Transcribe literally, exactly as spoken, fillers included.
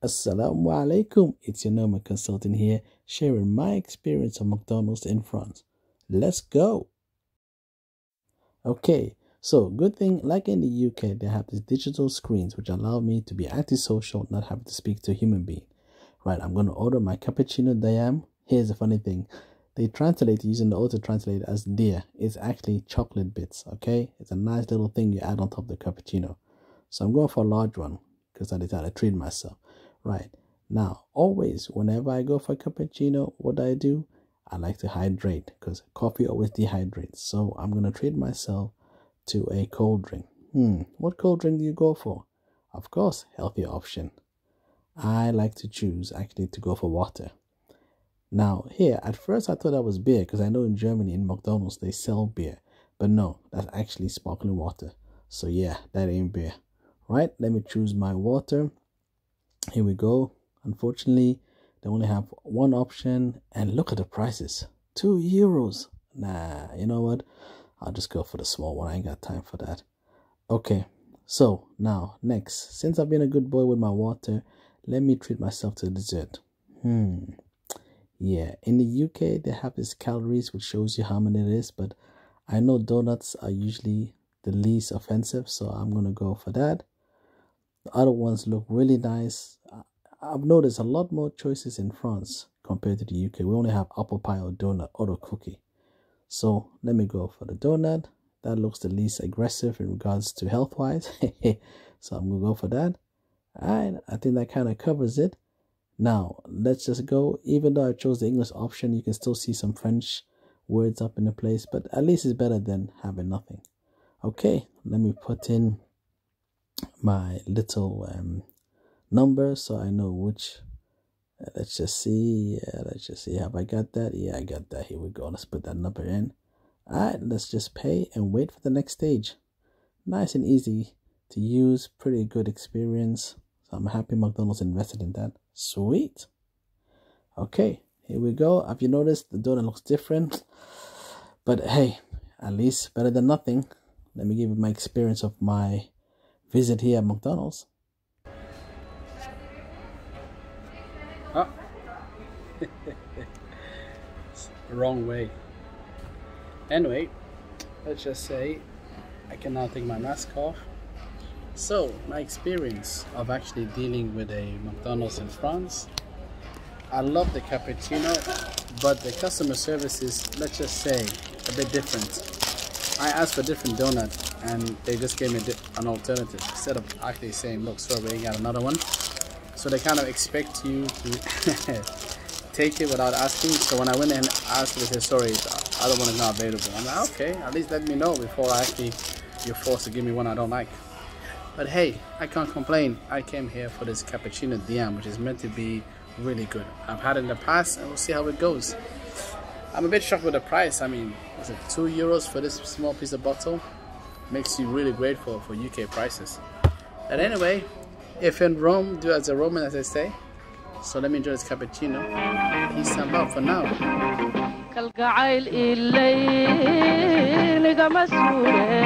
Assalamu Alaikum, it's your Nomad Consultant here, sharing my experience of McDonald's in France. Let's go! Okay, so good thing, like in the U K, they have these digital screens which allow me to be antisocial, not having to speak to a human being. Right, I'm going to order my cappuccino Diam. Here's the funny thing. They translate using the auto-translate as dear. It's actually chocolate bits, okay? It's a nice little thing you add on top of the cappuccino. So I'm going for a large one because I decided to treat myself. Right, now, always, whenever I go for a cappuccino, what do I do? I like to hydrate because coffee always dehydrates. So I'm going to treat myself to a cold drink. Hmm, what cold drink do you go for? Of course, healthy option. I like to choose, actually, to go for water. Now, here, at first I thought that was beer because I know in Germany, in McDonald's, they sell beer. But no, that's actually sparkling water. So yeah, that ain't beer. Right, let me choose my water. Here we go. Unfortunately, they only have one option. And look at the prices. Two euros. Nah, you know what? I'll just go for the small one. I ain't got time for that. Okay, so now, next. Since I've been a good boy with my water, let me treat myself to dessert. Hmm. Yeah, in the U K, they have this calories which shows you how many it is. But I know donuts are usually the least offensive. So I'm going to go for that. The other ones look really nice. I've noticed a lot more choices in France compared to the U K. We only have apple pie or donut or a cookie. So let me go for the donut. That looks the least aggressive in regards to health-wise. So I'm going to go for that. All right, I think that kind of covers it. Now, let's just go. Even though I chose the English option, you can still see some French words up in the place. But at least it's better than having nothing. Okay, let me put in my little um number so I know which. Uh, let's just see. Uh, let's just see. Have I got that? Yeah, I got that. Here we go. Let's put that number in. All right, let's just pay and wait for the next stage. Nice and easy to use. Pretty good experience. So I'm happy McDonald's invested in that. Sweet. Okay, here we go. Have you noticed the donut looks different? But hey, at least better than nothing. Let me give you my experience of my visit here at McDonald's. Oh. Wrong way. Anyway, let's just say I can now take my mask off. So, my experience of actually dealing with a McDonald's in France. I love the cappuccino, but the customer service is, let's just say, a bit different. I asked for a different donut and they just gave me an alternative instead of actually saying, look, sorry, we ain't got another one. So they kind of expect you to take it without asking. So when I went and asked, they said, sorry, the other one is not available. I'm like, okay, at least let me know before I actually you're forced to give me one I don't like. But hey, I can't complain. I came here for this cappuccino Diam, which is meant to be really good. I've had it in the past and we'll see how it goes. I'm a bit shocked with the price. I mean, is it two euros for this small piece of bottle? Makes you really grateful for U K prices. But anyway, if in Rome, do as a Roman, as I say. So let me enjoy this cappuccino. Peace and love for now.